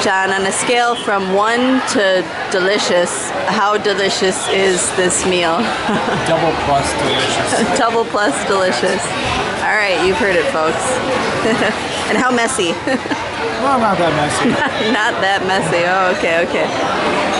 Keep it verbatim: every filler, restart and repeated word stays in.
John, on a scale from one to delicious, how delicious is this meal? Double plus delicious. Double plus delicious. All right, you've heard it, folks. And how messy? Well, not that messy. Not that messy. Oh, okay, okay.